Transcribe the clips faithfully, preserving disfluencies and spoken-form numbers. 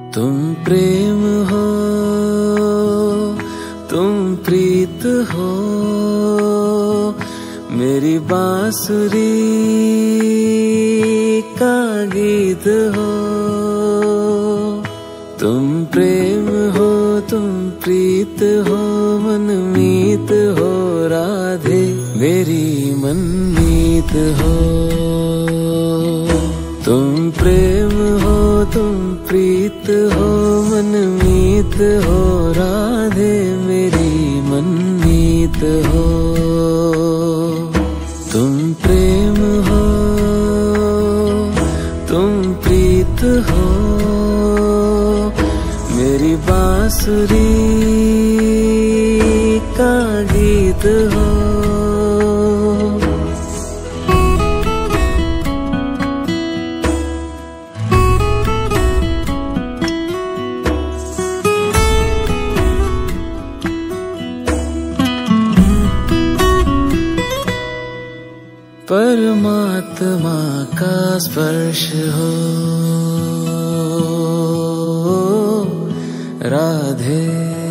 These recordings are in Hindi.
तुम प्रेम हो, तुम प्रीत हो, मेरी बांसुरी का गीत हो। तुम प्रेम हो, तुम प्रीत हो, मनमीत हो राधे, मेरी मनमीत हो। तुम प्रेम हो, तुम प्रीत हो, मनमीत हो राधे, मेरी मनमीत हो। तुम प्रेम हो, तुम प्रीत हो, मेरी बांसुरी का गीत हो। परमात्मा का स्पर्श हो राधे,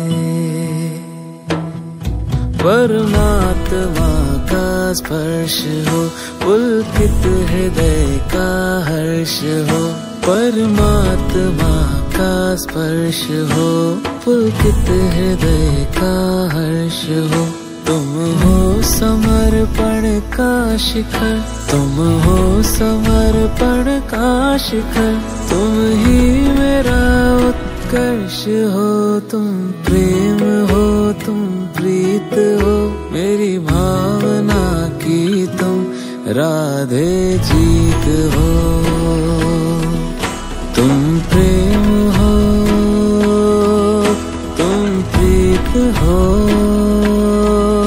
परमात्मा का स्पर्श हो, पुलकित हृदय का हर्ष हो। परमात्मा का स्पर्श हो, पुलकित हृदय का हर्ष हो। तुम हो समर्पण का शिखर, तुम हो समर्पण का शिखर, तुम ही मेरा उत्कर्ष हो। तुम प्रेम हो, तुम प्रीत हो, मेरी भावना की तुम राधे जीत हो। तुम प्रेम हो, तुम प्रीत हो,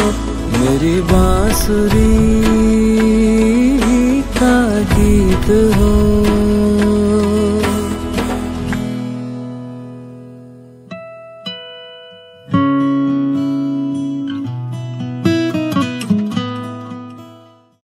मेरी बांसुरी का गीत